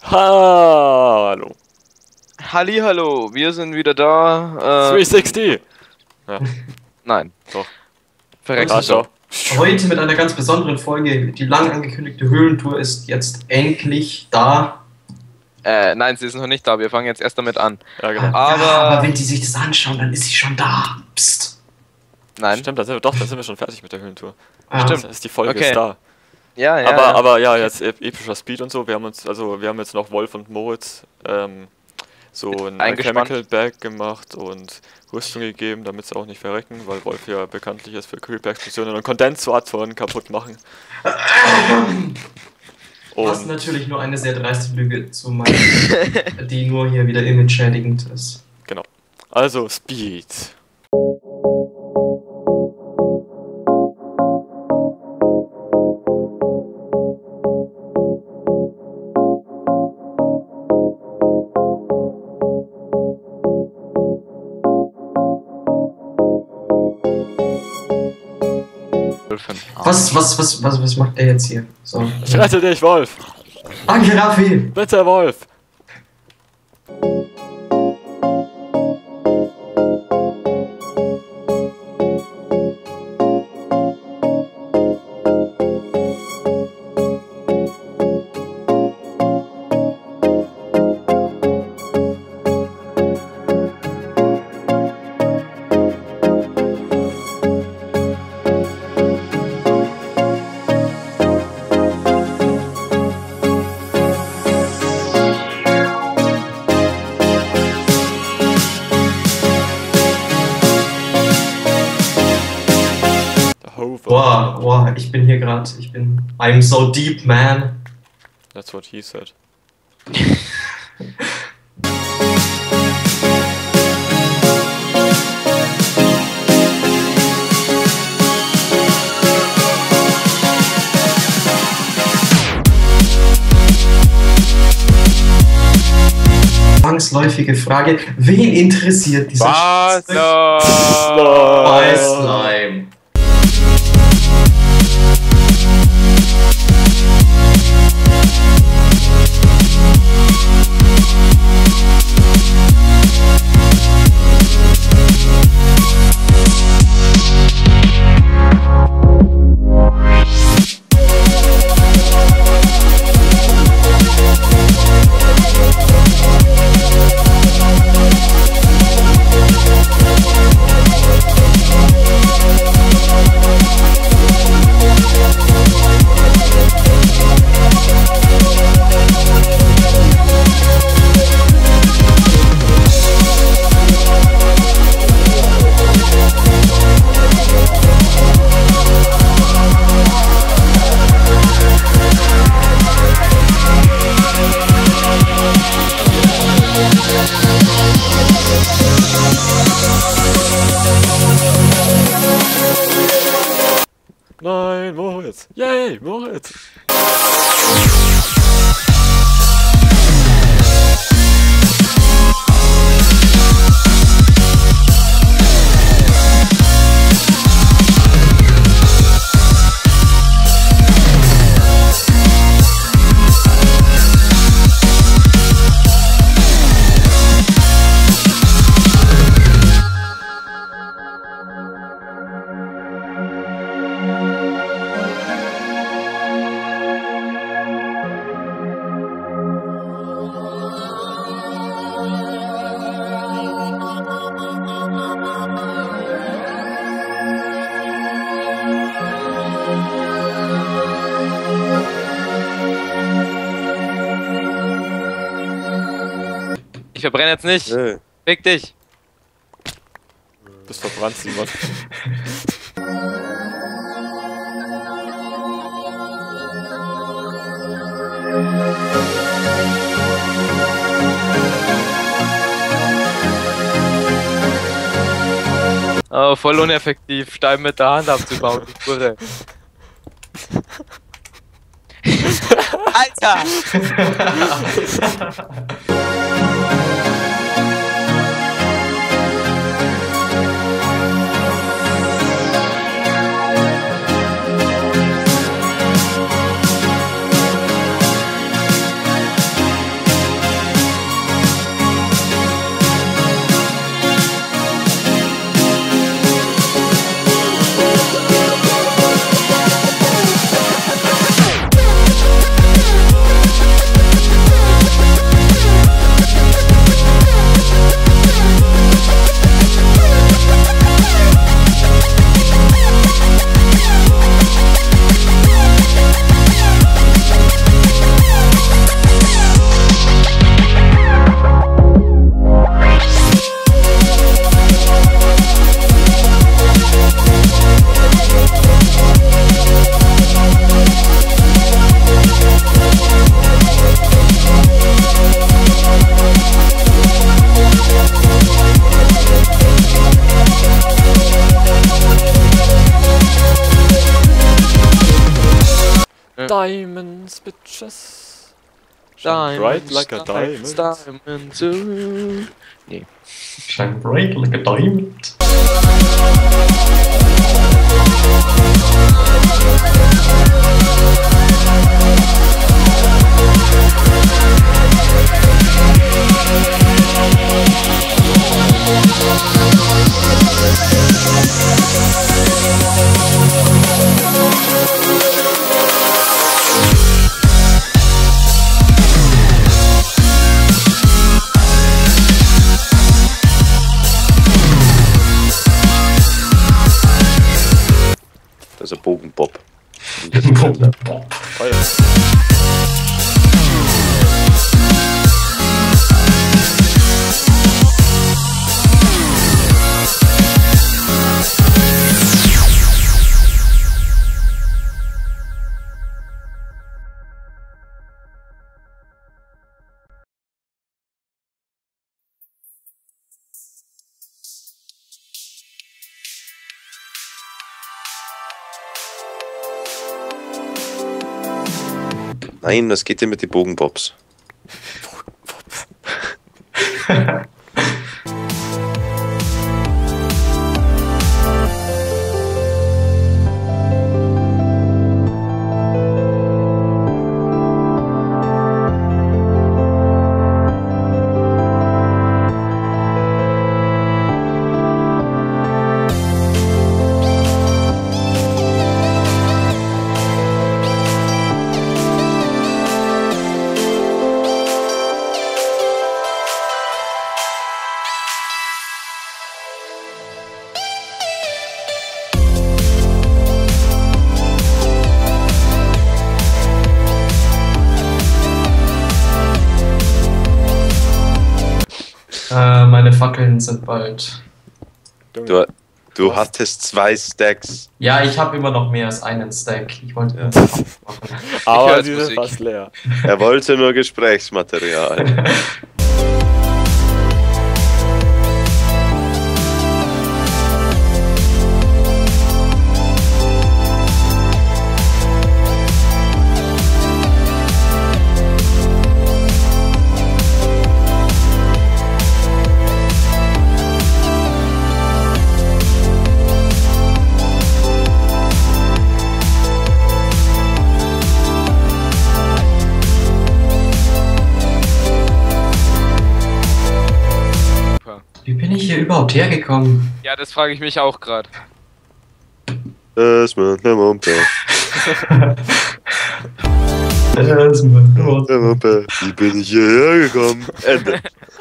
Hallo. Hallihallo, wir sind wieder da. 360. Ja. Nein. Doch. Verreckt. Schau. Heute mit einer ganz besonderen Folge. Die lang angekündigte Höhlentour ist jetzt endlich da. Nein, sie ist noch nicht da. Wir fangen jetzt erst damit an. Ja, genau. Aber wenn die sich das anschauen, dann ist sie schon da. Psst. Nein. Stimmt, dann sind wir schon fertig mit der Höhlentour. Ah, Stimmt. Das ist die Folge Okay. ist da. Ja, ja. Aber ja, jetzt epischer Speed und so. Wir haben jetzt noch Wolf und Moritz so ein Eingespannt. Chemical Bag gemacht und Rüstung gegeben, damit sie auch nicht verrecken, weil Wolf ja bekanntlich ist für Creeper-Explosionen und Kondensatoren kaputt machen. Was Und natürlich nur eine sehr dreiste Lüge zu meinen, die nur hier wieder image-schädigend ist. genau. Also Speed. Was macht der jetzt hier? So. Ich rette dich, Wolf! Danke, Raffi! Bitte, Wolf! Wow, ich bin hier gerade, I'm so deep, man. That's what he said. Zwangsläufige Frage, wen interessiert dieser Was? Slime? Nein, Moritz! Yay, Moritz! Ich verbrenne jetzt nicht. Nö. Fick dich. Bist verbrannt, Simon. Oh, voll uneffektiv, Stein mit der Hand abzubauen, die Kurre. Alter! Diamonds, bitches. Shine bright like a diamond. Diamonds, nee. Shine bright like a diamond. Das ist ein Bogenbob. Bogenbob. Oh ja. Nein, was geht denn mit den Bogenbobs? Meine Fackeln sind bald. Du hattest 2 Stacks. Ja, ich habe immer noch mehr als einen Stack. Ich wollte Ja. nur machen. Aber höre die sind Musik. fast leer. Er wollte nur Gesprächsmaterial. Wie bin ich hier überhaupt hergekommen? Ja, das frage ich mich auch gerade. Das macht eine Mumpe. Ende. Mumpe. Wie bin ich hierher gekommen? Ende.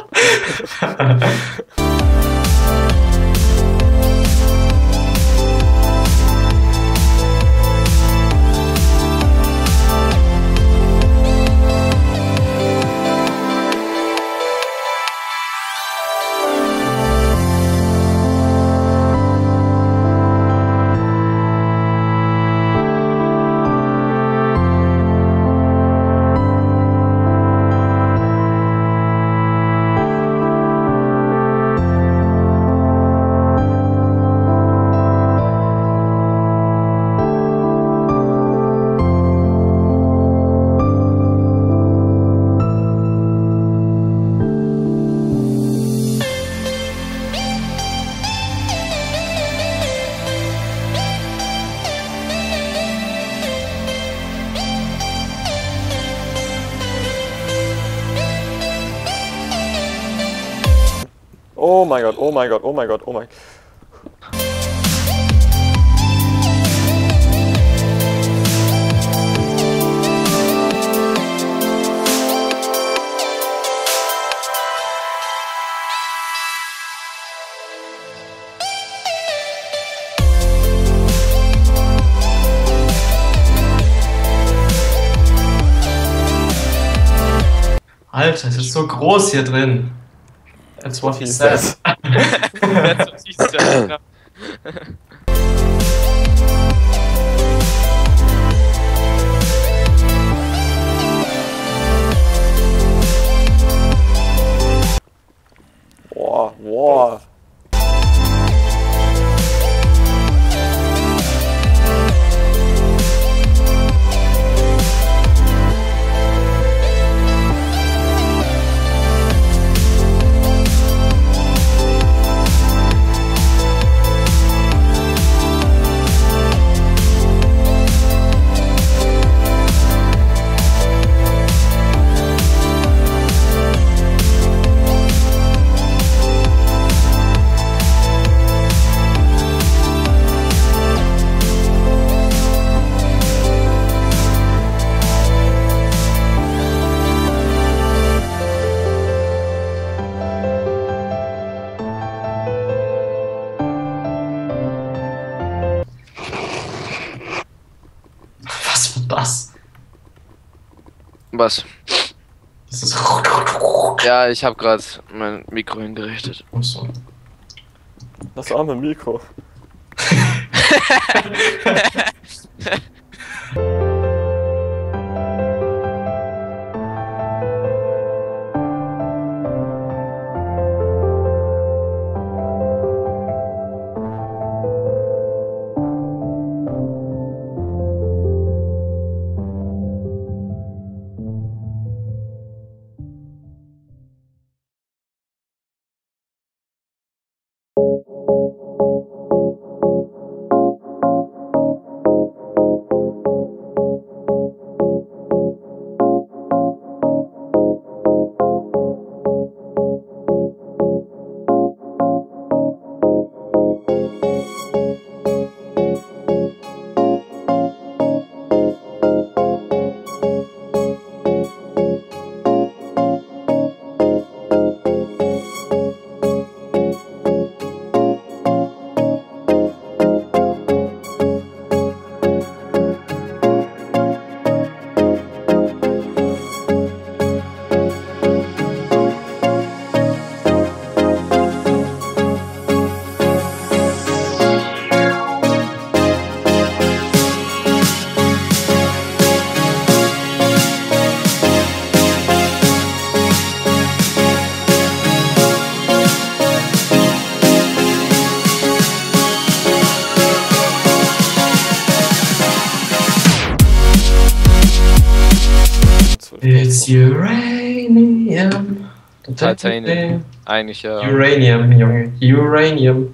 Oh mein Gott, oh mein Gott, oh mein Gott, oh mein Gott. Alter, es ist so groß hier drin. That's what he says. That's what he said, ja. Boah, boah. Was? Das ist. Ja, ich habe gerade mein Mikro hingerichtet. Achso. Das arme Mikro. It's uranium. Titanium. Eigentlich ja. Uranium, Junge. Uranium.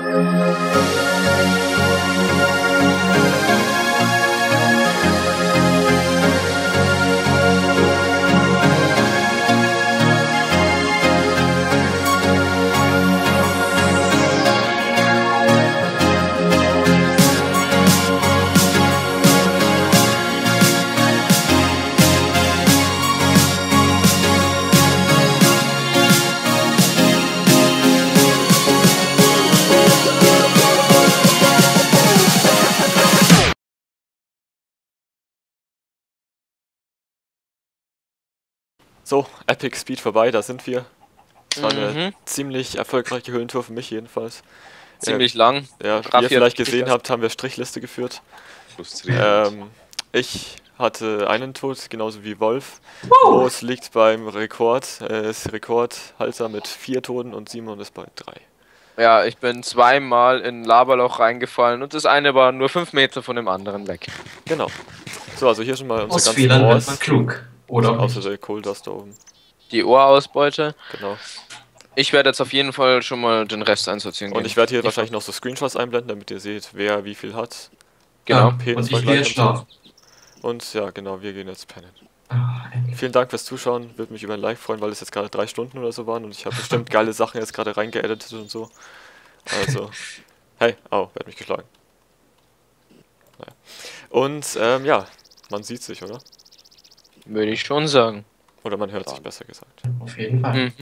So, Epic Speed vorbei, da sind wir. Das war eine ziemlich erfolgreiche Höhlentour für mich jedenfalls. Ziemlich lang. Ja, wie Raffi ihr vielleicht hat gesehen habt, haben wir Strichliste geführt. Frustrierend. Ich hatte einen Tod, genauso wie Wolf. Moos liegt beim Rekord. Er ist Rekordhalter mit 4 Toten und Simon ist bei 3. Ja, ich bin zweimal in ein Laberloch reingefallen und das eine war nur 5 Meter von dem anderen weg. Genau. So, also hier schon mal unsere Aus ganzen Fehlern wird Oars. man klug. Oder auch Außer nicht. der Coal Dust da oben. Die Ohrausbeute. Genau. Ich werde jetzt auf jeden Fall schon mal den Rest einsortieren Und gehen. ich werde hier wahrscheinlich noch so Screenshots einblenden, damit ihr seht, wer wie viel hat. Genau. Ja, Penis und ich war gehe gleich jetzt am schlafen. Und ja, genau, wir gehen jetzt pennen. Ah, endlich. Vielen Dank fürs Zuschauen. Würde mich über ein Like freuen, weil es jetzt gerade 3 Stunden oder so waren und ich habe bestimmt geile Sachen jetzt gerade reingeeditet und so. Also, hey, werd mich geschlagen. Naja. Und ja, man sieht sich, oder? Würde ich schon sagen. Oder man hört sich, besser gesagt. Auf jeden Fall.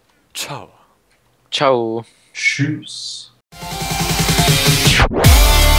Ciao. Ciao. Tschüss.